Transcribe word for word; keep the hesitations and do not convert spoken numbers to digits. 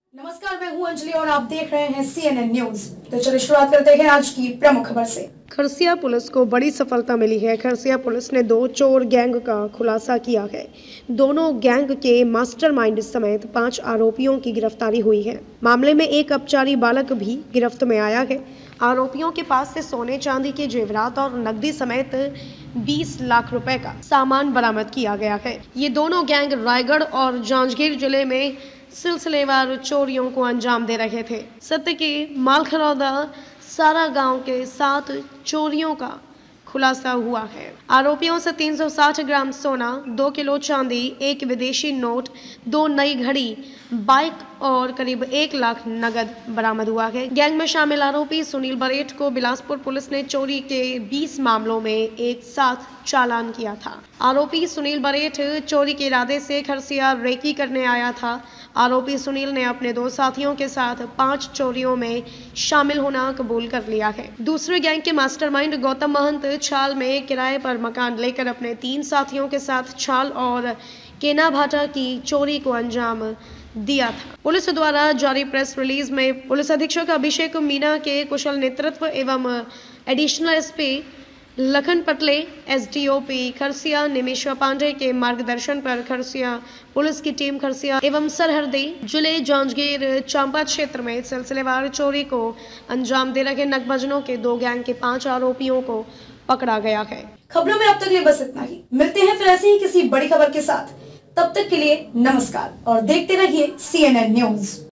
नमस्कार, मैं हूं अंजलि और आप देख रहे हैं सी एन एन न्यूज। तो चलिए शुरुआत करते हैं आज की प्रमुख खबर से। खरसिया पुलिस को बड़ी सफलता मिली है। खरसिया पुलिस ने दो चोर गैंग का खुलासा किया है। दोनों गैंग के मास्टरमाइंड समेत पांच आरोपियों की गिरफ्तारी हुई है। मामले में एक अपचारी बालक भी गिरफ्त में आया है। आरोपियों के पास से सोने चांदी के जेवरात और नकदी समेत बीस लाख रुपए का सामान बरामद किया गया है। ये दोनों गैंग रायगढ़ और जांजगीर जिले में सिलसिलेवार चोरियों को अंजाम दे रहे थे। सत्य के मालखरौदा सारा गांव के सात चोरियों का खुलासा हुआ है। आरोपियों से तीन सौ साठ ग्राम सोना, दो किलो चांदी, एक विदेशी नोट, दो नई घड़ी, बाइक और करीब एक लाख नगद बरामद हुआ है। गैंग में शामिल आरोपी सुनील बरेठ को बिलासपुर पुलिस ने चोरी के बीस मामलों में एक साथ चालान किया था। आरोपी सुनील बरेठ चोरी के इरादे से खरसिया रेकी करने आया था। आरोपी सुनील ने अपने दो साथियों के साथ पांच चोरियों में शामिल होना कबूल कर लिया है। दूसरे गैंग के मास्टरमाइंड गौतम महंत छाल में किराए पर मकान लेकर अपने तीन साथियों के साथ छाल और केना भाटा की चोरी को अंजाम दिया था। पुलिस द्वारा जारी प्रेस रिलीज में पुलिस अधीक्षक अभिषेक मीना के कुशल नेतृत्व एवं additional SP Lakhan Patle, SDOP Kharsia Nimisha Pandey के मार्गदर्शन पर खरसिया पुलिस की टीम खरसिया एवं सरहदी जिले जांजगीर चांपा क्षेत्र में सिलसिलेवार चोरी को अंजाम दे रहे नकबजनों के दो गैंग के पांच आरोपियों को पकड़ा गया है। खबरों में अब तक लिए बस इतना ही। मिलते हैं फिर ऐसे ही किसी बड़ी खबर के साथ। तब तक के लिए नमस्कार और देखते रहिए सी एन एन न्यूज।